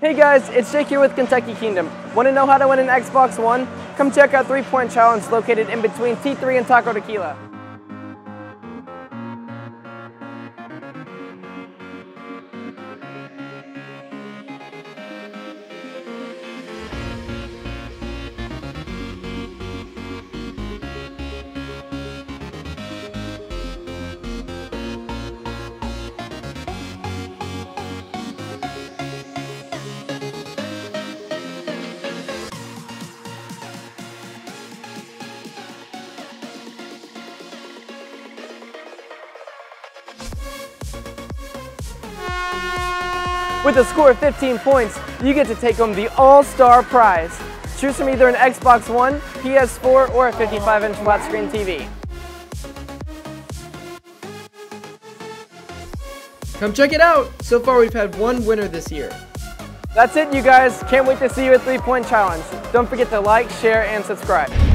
Hey guys, it's Jake here with Kentucky Kingdom. Want to know how to win an Xbox One? Come check out 3-Point Challenge located in between T3 and Taco Tequila. With a score of 15 points, you get to take home the All-Star prize. Choose from either an Xbox One, PS4, or a 55-inch flat-screen TV. Come check it out! So far we've had one winner this year. That's it, you guys. Can't wait to see you at 3-Point Challenge. Don't forget to like, share, and subscribe.